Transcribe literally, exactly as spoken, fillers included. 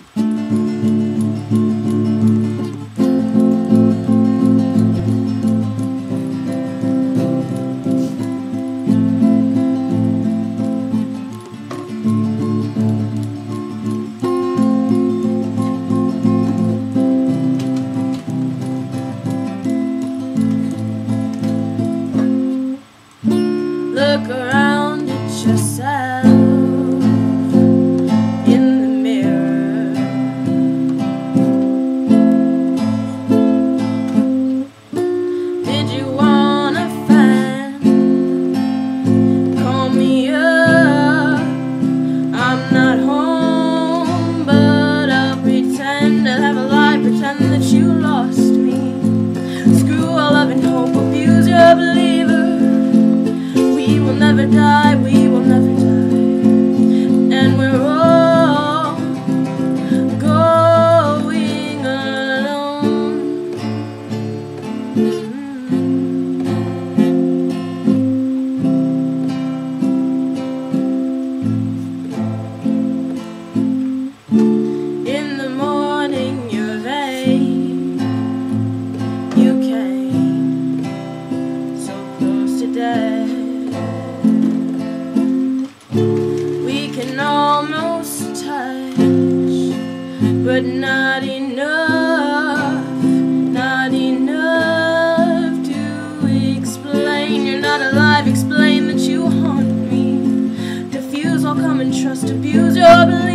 Look around at yourself in the mirror. Did you want a fan? Call me up. I'm not home, but I'll pretend I'll have a lie, pretend that you lost me. Screw all love and hope, abuse your believer. We will never die, we will never die, and we're all going alone. In the morning you're vague, you came so close to death. We can almost touch, but not enough, not enough to explain. You're not alive, explain that you haunt me. Diffuse all common trust, abuse your belief.